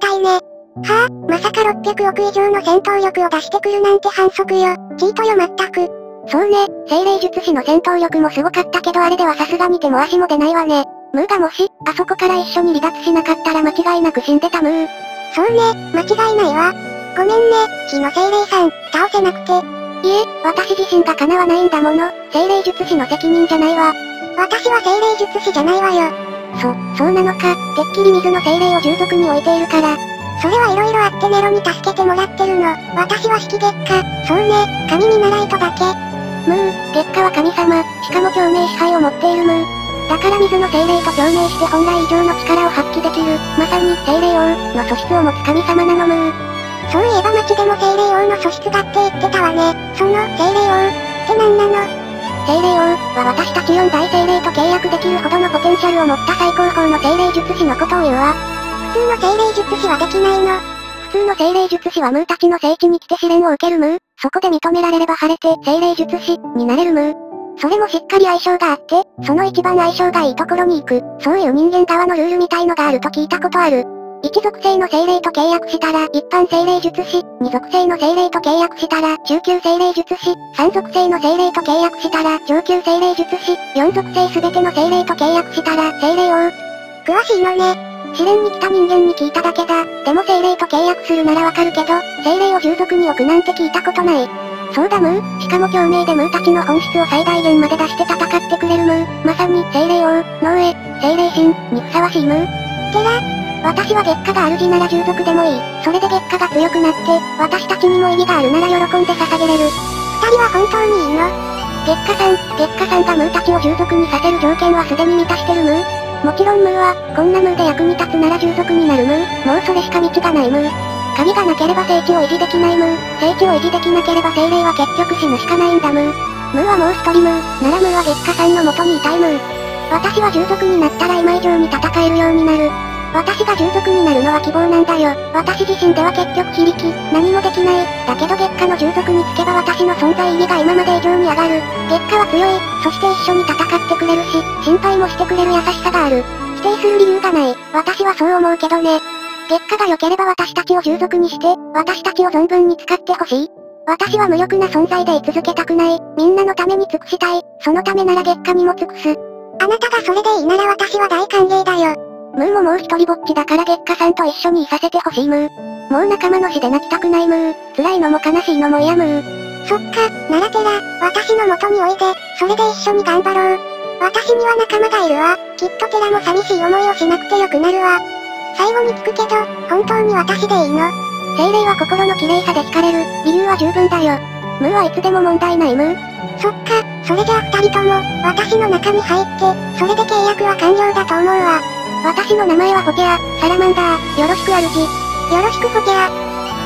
たいね。はぁ、まさか600億以上の戦闘力を出してくるなんて反則よ。チートよ全く。そうね、精霊術師の戦闘力もすごかったけどあれではさすがに手も足も出ないわね。ムーがもし、あそこから一緒に離脱しなかったら間違いなく死んでたムー。そうね、間違いないわ。ごめんね、火の精霊さん、倒せなくて。いえ、私自身が叶わないんだもの、精霊術師の責任じゃないわ。私は精霊術師じゃないわよ。そうなのか、てっきり水の精霊を従属に置いているから。それは色々あってネロに助けてもらってるの。私は引き月下、そうね、神見習いとだけ。ムー、月下は神様、しかも共鳴支配を持っているムー。だから水の精霊と共鳴して本来以上の力を発揮できる、まさに精霊王の素質を持つ神様なのムー。そういえば町でも精霊王の素質がって言ってたわね。その、精霊王って何なの？精霊王は私たち4大精霊と契約できるほどのポテンシャルを持った最高峰の精霊術師のことを言うわ。普通の精霊術師はできないの？普通の精霊術師はムーたちの聖地に来て試練を受けるムー。そこで認められれば晴れて精霊術師になれるムー。それもしっかり相性があって、その一番相性がいいところに行く、そういう人間側のルールみたいのがあると聞いたことある。1属性の精霊と契約したら一般精霊術師、2属性の精霊と契約したら中級精霊術師、3属性の精霊と契約したら上級精霊術師、4属性すべての精霊と契約したら精霊王。詳しいのね。試練に来た人間に聞いただけだ。でも精霊と契約するならわかるけど、精霊を従属に置くなんて聞いたことない。そうだムー、しかも共鳴でムーたちの本質を最大限まで出して戦ってくれるムー。まさに精霊王、ノーエ、精霊神にふさわしいムー。てら、私は月下が主なら従属でもいい。それで月下が強くなって、私たちにも意義があるなら喜んで捧げれる。二人は本当にいいの？月下さんがムーたちを従属にさせる条件はすでに満たしてるムー。もちろんムーは、こんなムーで役に立つなら従属になるムー。もうそれしか道がないムー。鍵がなければ聖地を維持できないムー。聖地を維持できなければ精霊は結局死ぬしかないんだムー。ムーはもう一人ムー。ならムーは月下さんの元にいたいムー。私は従属になったら今以上に戦えるようになる。私が従属になるのは希望なんだよ。私自身では結局非力、何もできない。だけど月下の従属につけば私の存在意義が今まで以上に上がる。月下は強い。そして一緒に戦ってくれるし、心配もしてくれる優しさがある。否定する理由がない。私はそう思うけどね。月下が良ければ私たちを従属にして、私たちを存分に使ってほしい。私は無力な存在で居続けたくない。みんなのために尽くしたい。そのためなら月下にも尽くす。あなたがそれでいいなら私は大歓迎だよ。ムーももう一人ぼっちだから月下さんと一緒にいさせてほしいムー。もう仲間の死で泣きたくないムー。辛いのも悲しいのも嫌ムー。そっか、ならてら、私の元においで、それで一緒に頑張ろう。私には仲間がいるわ。きっとテラも寂しい思いをしなくてよくなるわ。最後に聞くけど、本当に私でいいの？精霊は心の綺麗さで惹かれる。理由は十分だよ。ムーはいつでも問題ないムー。そっか、それじゃあ二人とも、私の中に入って、それで契約は完了だと思うわ。私の名前はフォテア、サラマンダー、よろしく主。よろしくフォテア。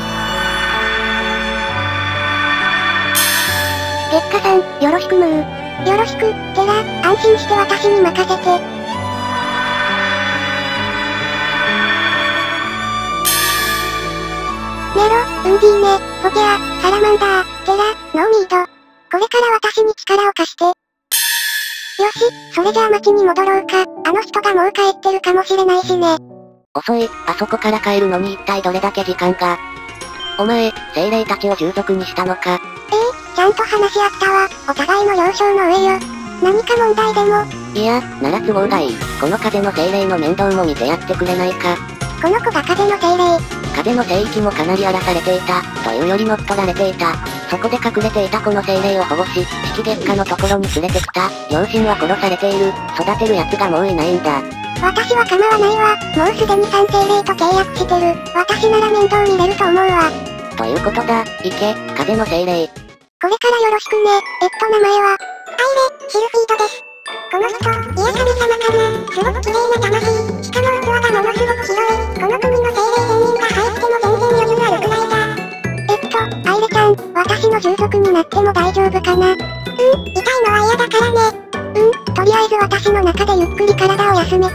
月下さん、よろしくムー。よろしく、テラ、安心して私に任せて。ネロ、ウンディーネ、フォテア、サラマンダー、テラ、ノーミード。これから私に力を貸して。よし、それじゃあ町に戻ろうか。あの人がもう帰ってるかもしれないしね。 遅い、あそこから帰るのに一体どれだけ時間が。お前、精霊たちを従属にしたのか。 ちゃんと話し合ったわ。お互いの了承の上よ。何か問題でも。 いや、なら都合がいい。この風の精霊の面倒も見てやってくれないか。 この子が風の精霊。 風の聖域もかなり荒らされていた、というより乗っ取られていた。そこで隠れていたこの精霊を保護し、式月下のところに連れてきた。両親は殺されている。育てる奴がもういないんだ。 私は構わないわ。もうすでに3精霊と契約してる。私なら面倒見れると思うわ。 ということだ、行け、風の精霊。 これからよろしくね。名前はシルフィードです。この人、イヤ神様かな。すごく綺麗な魂。しかも器がものすごく広い。この国の精霊仙人が入っても全然余裕あるくらいだ。アイレちゃん、私の従属になっても大丈夫かな。痛いのは嫌だからね。とりあえず私の中でゆっくり体を休めて。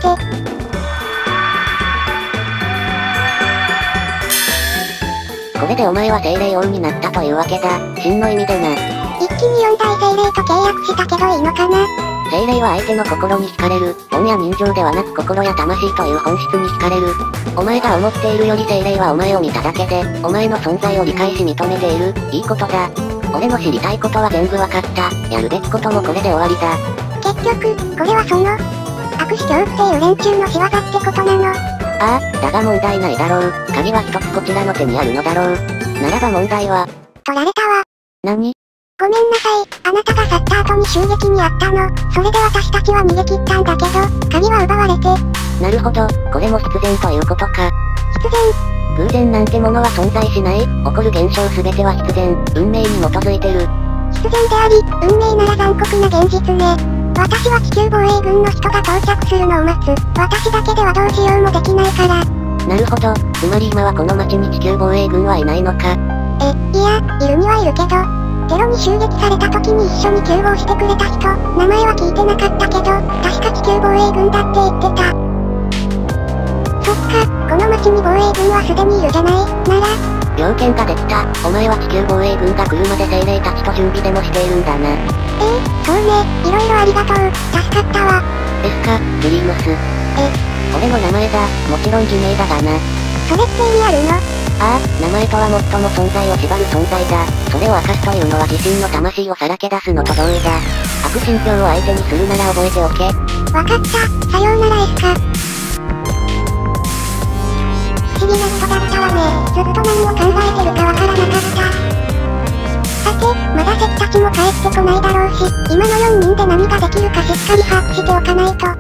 これでお前は精霊王になったというわけだ。真の意味でな。 一気に4大精霊と契約したけどいいのかな。 精霊は相手の心に惹かれる。恩や人情ではなく心や魂という本質に惹かれる。お前が思っているより精霊はお前を見ただけで、お前の存在を理解し認めている。いいことだ。俺の知りたいことは全部わかった。やるべきこともこれで終わりだ。 結局、これはその、悪視狂っていう連中の仕業ってことなの。 ああ、だが問題ないだろう。鍵は一つこちらの手にあるのだろう。ならば問題は。 取られたわ。 何？ ごめんなさい。あなたが去った後に襲撃にあったの。それで私たちは逃げ切ったんだけど、鍵は奪われて。 なるほど、これも必然ということか。 必然。 偶然なんてものは存在しない。起こる現象すべては必然、運命に基づいてる。 必然であり、運命なら残酷な現実ね。私は地球防衛軍の人が到着するのを待つ。私だけではどうしようもできないから。 なるほど、つまり今はこの町に地球防衛軍はいないのか。 いや、いるにはいるけど、テロに襲撃された時に一緒に救護をしてくれた人、名前は聞いてなかったけど、確か地球防衛軍だって言ってた。そっか、この町に防衛軍はすでにいるじゃない。なら、 要件ができた。お前は地球防衛軍が来るまで精霊たちと準備でもしているんだな。 そうね、いろいろありがとう。助かったわ。 ですか、プリームス。俺の名前だ。もちろん偽名だがな。 それって意味あるの？ ああ、名前とは最も存在を縛る存在だ。それを明かすというのは自身の魂をさらけ出すのと同意だ。悪心境を相手にするなら覚えておけ。 わかった。さようならエスカ。不思議な人だったわね。ずっと何を考えてるかわからなかった。さて、まだ敵たちも帰ってこないだろうし、今の4人で何ができるかしっかり把握しておかないと。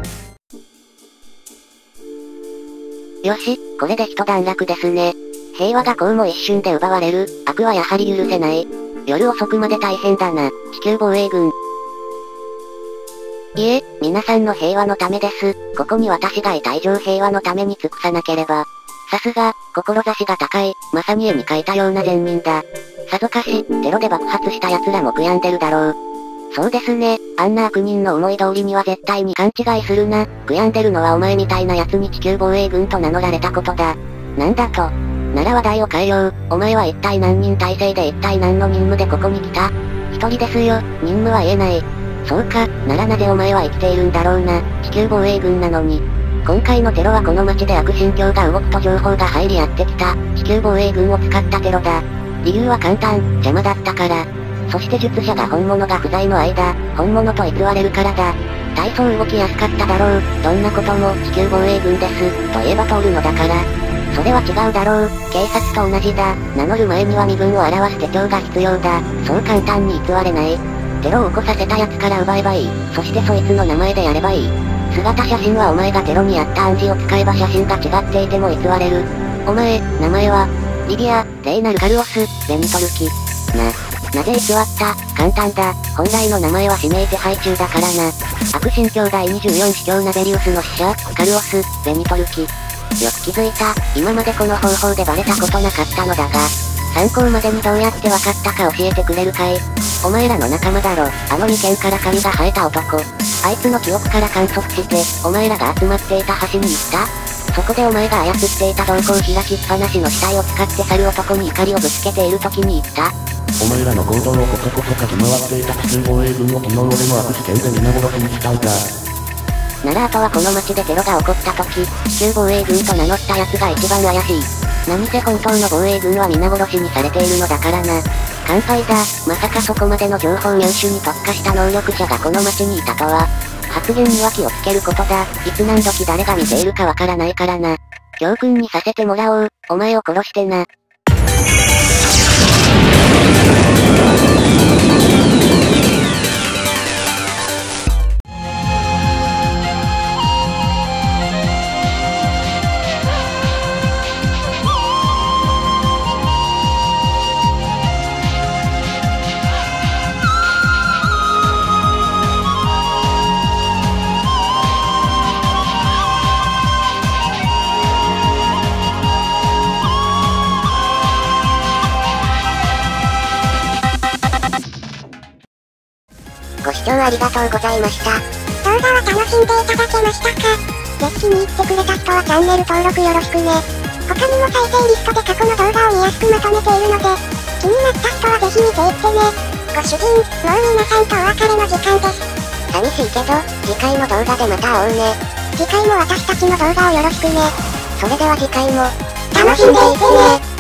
よし、これで一段落ですね。平和がこうも一瞬で奪われる。悪はやはり許せない。夜遅くまで大変だな、地球防衛軍。いえ、皆さんの平和のためです。ここに私がいた以上平和のために尽くさなければ。さすが、志が高い、まさに絵に描いたような善人だ。さぞかし、テロで爆発した奴らも悔やんでるだろう。そうですね、あんな悪人の思い通りには絶対に勘違いするな。悔やんでるのはお前みたいな奴に地球防衛軍と名乗られたことだ。なんだと。なら話題を変えよう。お前は一体何人体制で一体何の任務でここに来た？一人ですよ、任務は言えない。そうか、ならなぜお前は生きているんだろうな、地球防衛軍なのに。今回のテロはこの町で悪心境が動くと情報が入りやってきた、地球防衛軍を使ったテロだ。理由は簡単、邪魔だったから。そして術者が本物が不在の間、本物と偽れるからだ。大層動きやすかっただろう。どんなことも地球防衛軍です、と言えば通るのだから。それは違うだろう。警察と同じだ。名乗る前には身分を表す手帳が必要だ。そう簡単に偽れない。テロを起こさせた奴から奪えばいい。そしてそいつの名前でやればいい。姿写真はお前がテロにやった暗示を使えば写真が違っていても偽れる。お前、名前は、リビア、レイナル・カルオス、ベニトルキ。なぜ偽った？簡単だ。本来の名前は指名手配中だからな。悪心境第24司教ナベリウスの使者、カルオス、ベニトルキ。よく気づいた。今までこの方法でバレたことなかったのだが。参考までにどうやって分かったか教えてくれるかい？お前らの仲間だろ。あの2軒から髪が生えた男。あいつの記憶から観測して、お前らが集まっていた橋に行った？そこでお前が操っていた瞳孔開きっぱなしの死体を使って去る男に怒りをぶつけている時に言った。 お前らの行動をこそこそかき回っていた地球防衛軍を昨日俺の悪視点で皆殺しにしたんだ。 ならあとはこの町でテロが起こった時、地球防衛軍と名乗った奴が一番怪しい。何せ本当の防衛軍は皆殺しにされているのだからな。乾杯だ。まさかそこまでの情報入手に特化した能力者がこの町にいたとは。発言には気をつけることだ。いつ何時誰が見ているかわからないからな。教訓にさせてもらおう。お前を殺してな。 ご視聴ありがとうございました。動画は楽しんでいただけましたか？ぜひ気に入ってくれた人はチャンネル登録よろしくね。他にも再生リストで過去の動画を見やすくまとめているので、気になった人はぜひ見ていってね。ご主人、もう皆さんとお別れの時間です。 寂しいけど、次回の動画でまた会おうね。次回も私たちの動画をよろしくね。それでは次回も、楽しんでいってね。